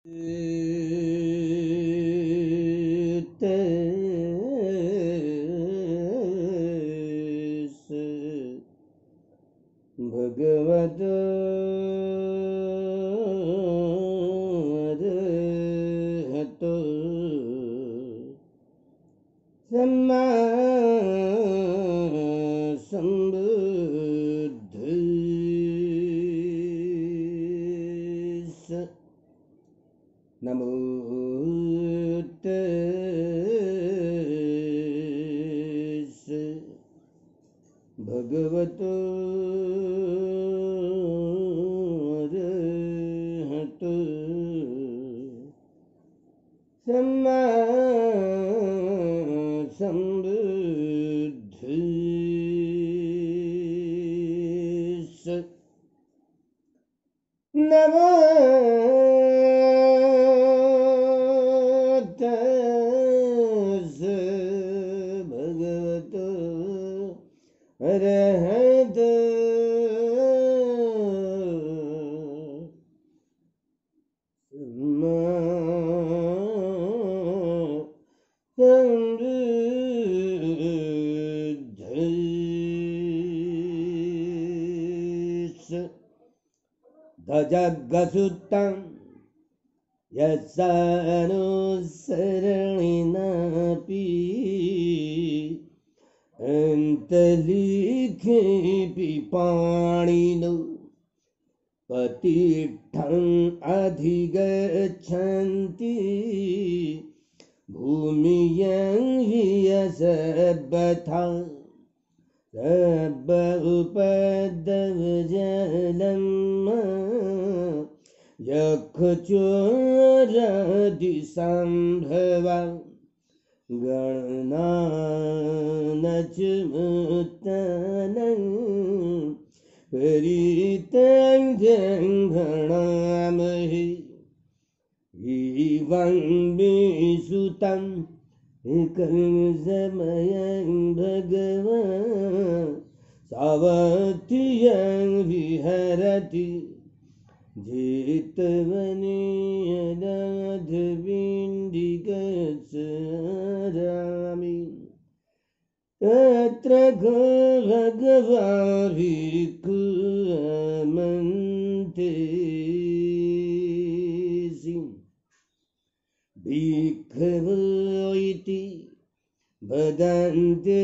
भगवत अरहतो सम्मा संबुद्धस्स नमो तस्स भगवतो अरहतो सम्मा संबुद्धस्स नमो तस्स भगवतो अरहतो सम्मा संबुद्धस्स धजगसुतं यस्यानुसरणिनापि अन्तलिखे पिपाणिनो पतिष्ठं अधिगच्छन्ति भूमियं वियसबथा सब उपदवजलं यक्षचोरदिसंभवा गणनानचमुत्तनं हरितं गणामहे इवं विसुतं एकसमयं भगवान् सावत्यं विहरति जेतवने अनाथपिण्डिकस्मरामि तत्र भगवान् भिक्षुमन्तेसि भिक्षवो इति वदन्ते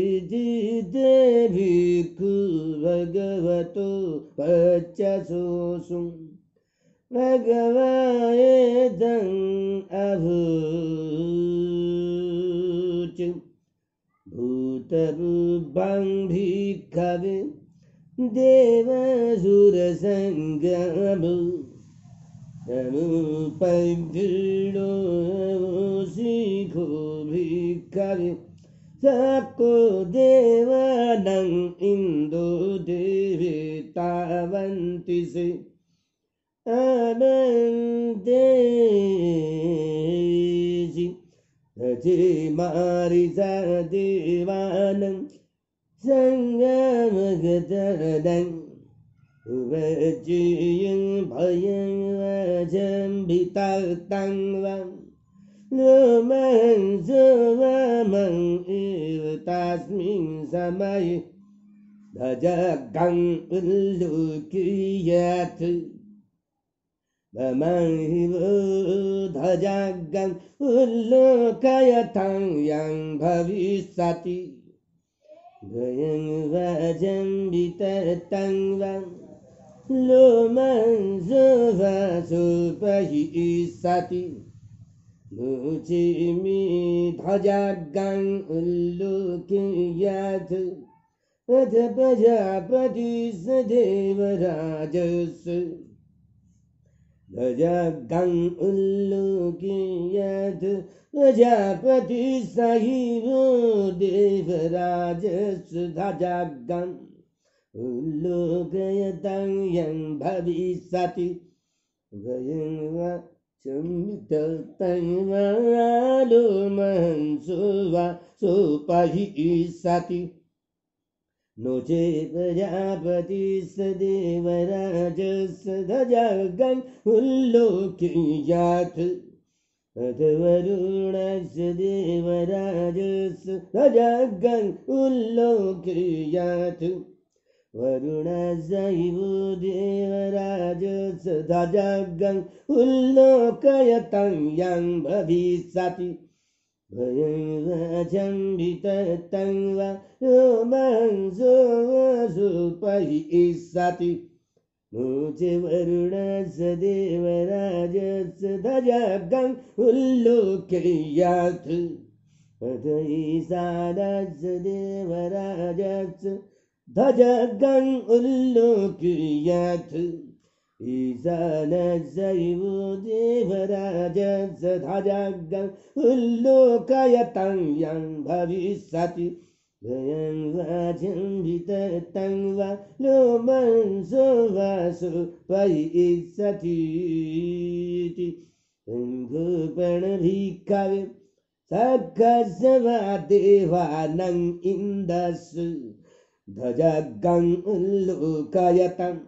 भिक्षु भगवतो पच्यसोऽसुं भगवानेदं अभूच भूतभुवं भिक्षवे देवासुरसङ्गमो समुपदृढो शिखो भिक्षवे सको देवानां इन्दो देवतावन्ति से अवन्तेसि रचे मारिसा देवानां सङ्गमगतनं उपचयं भयं वजम्बितं वां लोमं सुवमं इव तस्मिन् समये धजगं उल्लूकीयत् वमहिव धजगं उल्लोकयतं यं भविष्यति भयं वजम्बितं वां लोमं सुपहिष्यति मुचिमि धजगं उल्लोकयत् अथ प्रजापतिस् देवराजस् धजगं उल्लोकयत् प्रजापतिस्सहिवो देवराजस् धजगं उल्लोकयतं यं भविष्यति भयं वचम्बितं लोमं सुपहिष्यति नो चे प्रजापतिस् देवराजस् ध्वजागन् उल्लोकयात् अथ वरुणस्य देवराजस् ध्वजागन् उल्लोकयात् वरुणस्यैव देवराजस् ध्वजागन् उल्लोकयतं यं भविष्यति भयं वाचम्बितं वा रोमहंसोऽसुपयिष्यति नो च वरुणस्य देवराजस्य ध्वजागन् उल्लोकयात् अथ ईशानस्य देवराजस्य ध्वजागन् उल्लोकयात् ईशानस्यैव देवराजस्य ध्वजागन् उल्लोकयतं यं भविष्यति भयं वाचम्बितं वा लोमहंसोऽसुपयिष्यति शङ्खपर्णभिक्खवे सखस्व देवानां इन्दस् ध्वजागन् उल्लोकयतं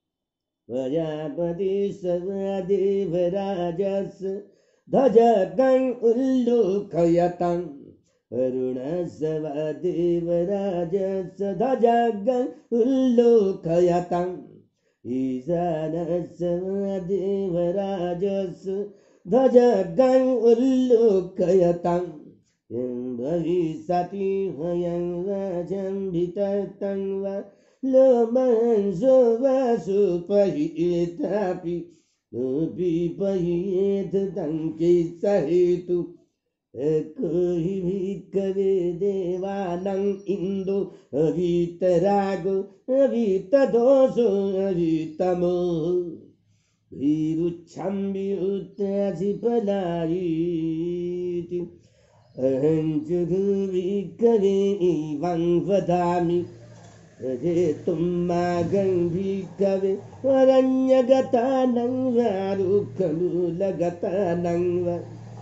प्रजापतिस्व देवराजस् ध्वजागन् उल्लोकयतं वरुणस्व देवराजस् ध्वजागन् उल्लोकयतं ईशानस्व देवराजस् ध्वजागन् उल्लोकयतं यं भविष्यति भयं वाचम्बितं वा लोमहंसोऽसुपयिष्यति पयेत् तं किस्सहेतु एको हि भिक्खवे देवानां इन्दो अवीतरागो अवीतदोषो अवीतमोहो वीरुच्छम्बिरुत्रासि पलायीति अहं च भिक्खवे एवं वदामि रजेतुं मागं भिक्खवे अरण्यगतानं वा रुक्खमूलगतानं वा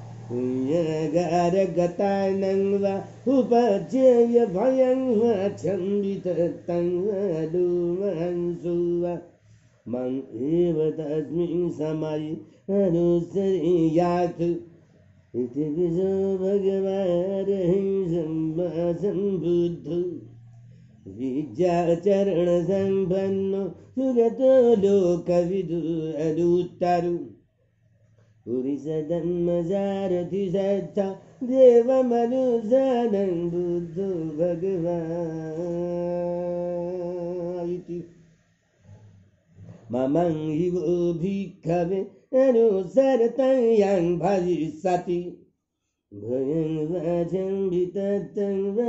पुण्यगारगतानं वा उपजेय भयं वाचम्बितं वा लोमहंसो वा मम एव तस्मिन् समये अनुसरेयात् इति विजो भगवानहिंसम्बुद्धो विद्याचरणसम्पन्नो सुगतो लोकविदु अनुत्तरो पुरुषधर्मसारथि सत्ता देवमनुजानं बुद्धो भगवान् इति ममं हि वो भिक्खवे अनुसरतं यं भविष्यति भयं वाचम्बितं वा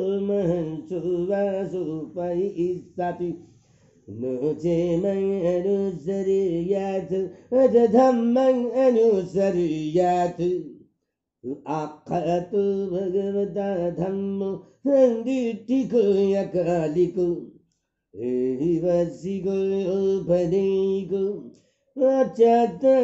लोमहंसोऽसुपयिष्यति नो चेमं अनुसरेयात् अथ धम्मं अनुसरेयात् आख्यातो भगवता धम्मो सन्दिष्टिको यकालिको एहिवसिको उपदेको पश्चात्तं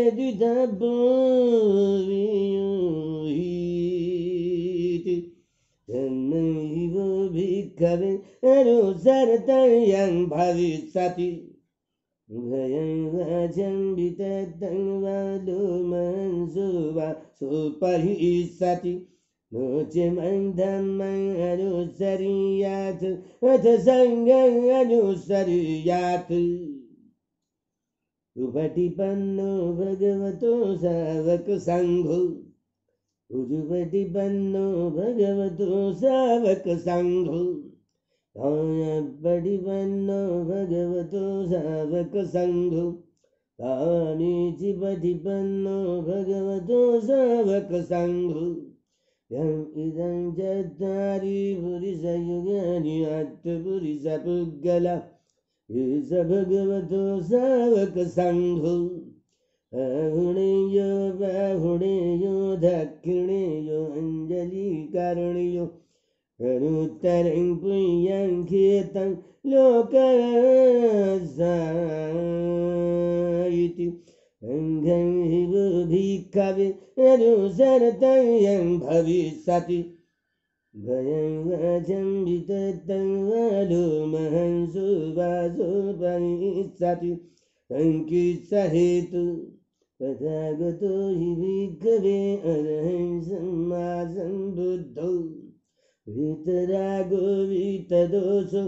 वेदितव्योऽहीति तन्नैव भिक्खवे अनुसरतं यं भविष्यति भयं वाचम्बितं वा लोमहंसोऽसुपयिष्यति नो च मं धम्मं अनुसरेयात् अथ सङ्गं अनुसरेयात् उपटिपन्नो भगवतो सावकसङ्घो उजुपटिपन्नो भगवतो सावकसङ्घो पटिपन्नो भगवतो सावकसङ्घो तानीचिपटिपन्नो भगवतो सावकसङ्घो यं इदं चत्वारि पुरुषयुगानि अष्टपुरुषपुद्गला एष भगवतो सावकसङ्घो अहुणेयो बाहुणेयो दक्षिणेयो अञ्जलिकरणेयो अनुत्तरं पुण्यं खेतं लोकसायिति अङ्घं हि वो भिक्खवे अनुसरतं यं भविष्यति भयं वचं विततं वलो महंसो वासो परिसति संकित्सहेतु तथागतो हि भिक्खवे अरहं सम्मा सम्बुद्धौ वितरागो वितदोषो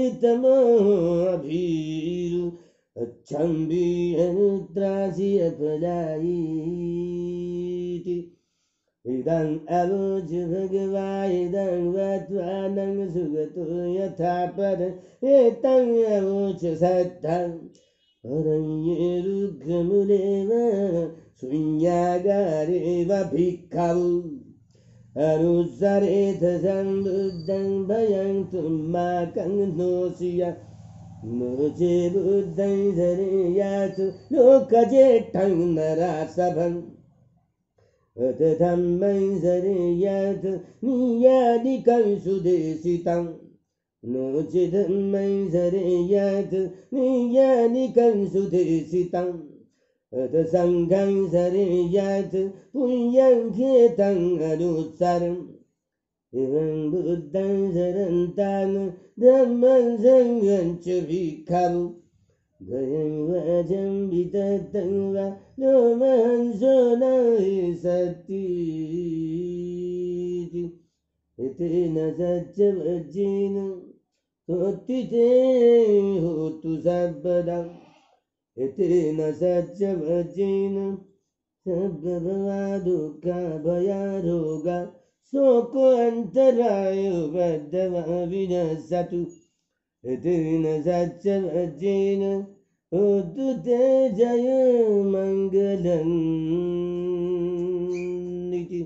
वितमोऽभीरु अच्छम्बि अनुत्रासि अपलायीति इदं अवोच भगवान् इदं वत्वानं सुगतो यथा पर एतं अवोच सत्तं अरण्ये रुग्मूलेव शून्यागारेव भिक्खवु अनुसरेथ सम्बुद्धं भयं तुम्माकं नोषिय नो चे बुद्धं धरेयातु लोकजेष्ठं नरासभम् अथ धम्मं धरेयात् नियादिकं सुदेशितं नो चेदम्मं धरेयात् नियादिकं सुदेशितम् अथ संघं धरेयात् पुण्यं खेतं अनुत्सरम् एवं बुद्धं धरन्तान् धम्मं संघं च भिक्खवु भयं वचं विततं वा लोमहंसो न सतीति इति न सत्यवज्जेन होत्तिते होतु सर्वदा इति न सत्यवज्जेन सर्वभवा दुःखा भया रोगा शोको अन्तरायो बद्धवा विनश्यतु इति न सत्यवज्जेन होतु ते जय मङ्गलम् इति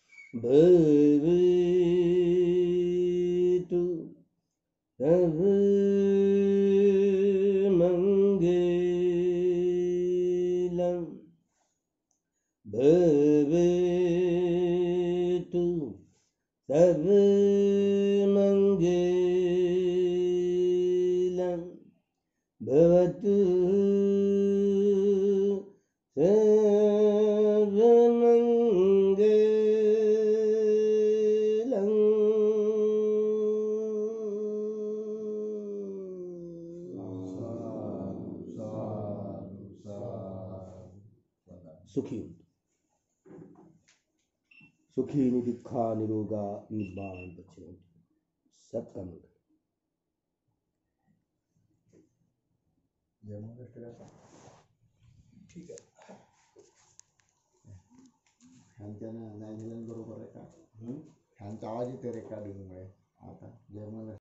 भवेतु सर्वमङ्गलं भवेतु सर्वमङ्गलं भवतु सुखी सुखी दुखा निरोगा निर्वाण बच्चे सबका मंगल। ठीक आहे ह्यांच्यानं नाही झालं बरोबर आहे का ह्यांचा आवाज येते रेकॉर्डिंगमुळे आता जय